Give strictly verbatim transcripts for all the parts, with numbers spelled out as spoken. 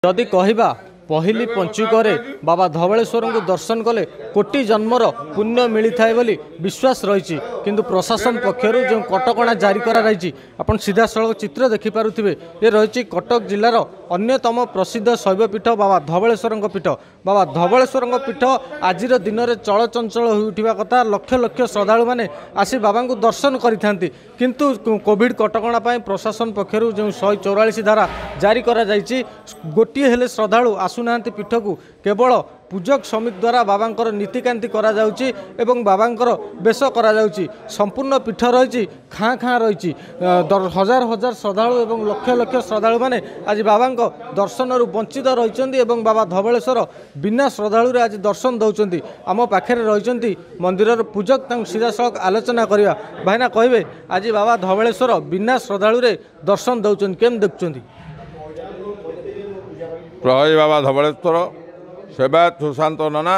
जदि कहवा पहली पंचुक बाबा धवलेश्वर को दर्शन कले कोटि जन्मर पुण्य मिलता है बोली विश्वास रही किंतु प्रशासन पक्षर जो कटकणा जारी कराई आपन सीधा सड़क चित्र देखिपे ये रही कटक जिलार अन्यतम प्रसिद्ध शैवपीठ बाबा धवलेश्वर पीठ बाबा धवलेश्वर पीठ आज दिन में चलचंचल हो उठा कथा लक्ष लक्ष श्रद्धालु मैंने आसी बाबा को दर्शन करि किंतु कोविड कटकणा प्रशासन पक्षर जो शहे चौरालीस धारा जारी करा गोटे हेले श्रद्धालु आसुना पीठ को केवल पूजक समिति द्वारा बाबांकर नीतिकांति करा जाउची एवं बाबांकर बेश करा जाउची संपूर्ण पीठ रही खाँ खाँ रही हजार हजार श्रद्धालु एवं लक्ष लक्ष श्रद्धालु माने आज बाबा दर्शन वंचित रही बाबा धवलेश्वर बिना श्रद्धालु आज दर्शन दौरान आम पाखे रही मंदिर पूजक सीधा सड़क आलोचना करवा भाईना कहे आज बाबा धवलेश्वर बिना श्रद्धालु दर्शन दौरान केम देखुं प्रहरी बाबा धवलेश्वर सेवायत सुशांत नना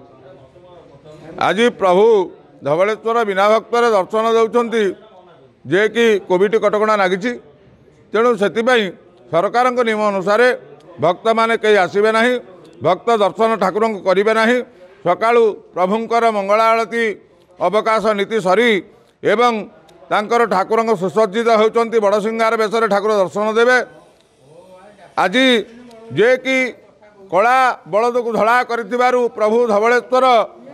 आज प्रभु धवलेश्वर बिना भक्तर दर्शन दौरान जे कि कोविड कटकणा लगी तेणु से सरकार नियम अनुसार भक्त माने कहीं आसबे ना भक्त दर्शन ठाकुर को करेंगे ना सकाळु प्रभुंकर मंगला आरती अवकाश नीति सरी एवं तांकर ठाकुर सुसज्जित होती बड़ सिंगार बेसर ठाकुर दर्शन देवे आज जे कि कला बलद को धड़ा कर प्रभु धवलेश्वर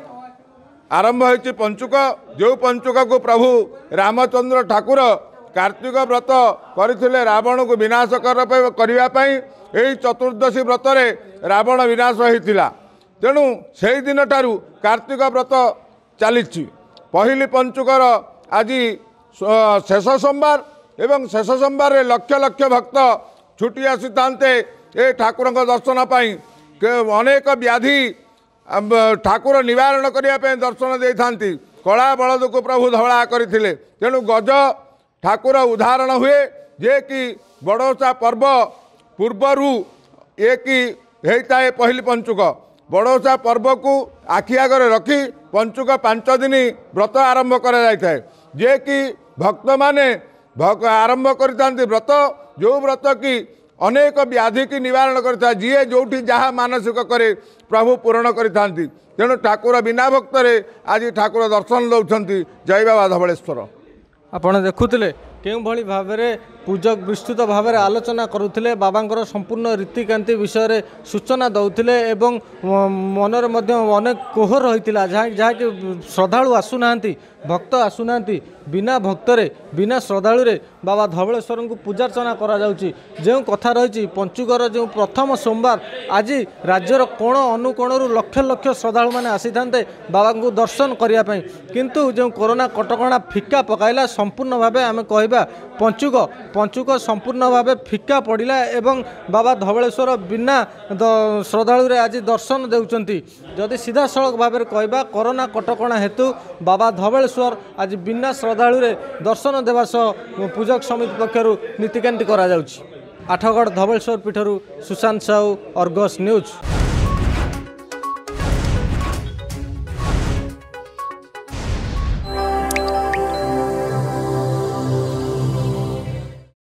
आरंभ होती पंचुक जो पंचुक को प्रभु रामचंद्र ठाकुर कार्तिक व्रत करथिले रावण को विनाश करने यही चतुर्दशी व्रत रावण विनाश होता तेणु से दिन ठारू कार्तिक व्रत चली पहली पंचुकर आज शेष सोमवार एवं शेष सोमवार लक्ष लक्ष भक्त छुट्टी आसी था ए ठाकुर दर्शन पाई अनेक व्याधि ठाकुर निवारण करने दर्शन दे था कला बलद को प्रभु धड़ा करते तेणु गज ठाकुर उदाहरण हुए जे कि बड़ोसा पर्व पूर्वर ये कि होता है पहली पंचुक बड़ोसा पर्व को आखि आगे रखी पंचुक पांच दिन व्रत आरंभ करा जाए जे कि भक्त माने भक आरंभ करता व्रत जो व्रत की अनेक व्याधि की निवारण करता जी जो जहाँ मानसिक करे प्रभु पूरण करता तेणु ठाकुर बिना भक्तरे आज ठाकुर दर्शन दौरान जय बाबा धवलेश्वर आपण देखुले केउ भली भाव में पूजक विस्तृत भाव में आलोचना करुले बाबांकर संपूर्ण रीतिकांति विषय रे सूचना दौले एवं मनर मध्य अनेक कोह रही जहाँ कि श्रद्धालु आसुना भक्त आसुना बिना भक्तरे बिना श्रद्धालु बाबा धवलेश्वर को पूजार्चना करा जाउची जो कथा रही पंचुकर जो प्रथम सोमवार आज राज्यर कोण अनुकोण लक्ष लक्ष श्रद्धालु मैंने आसी था बाबा को दर्शन करने किंतु जो कोरोना कटकणा फिका पकाइला संपूर्ण भाव आम कहवा पंचुक पंचुक संपूर्ण भाव फिका पड़ा एवं बाबा धवलेश्वर बिना श्रद्धालु आज दर्शन देउचंती जदि सीधा सड़क भाव में कहवा कोरोना कटकणा हेतु बाबा धवलेश्वर आज बिना श्रद्धालु दर्शन देवा सह पूजक समिति पक्षर नीतिकांति करा जाउछि। आठगढ़ धवलेश्वर पीठर सुशांत साहू अर्गस न्यूज।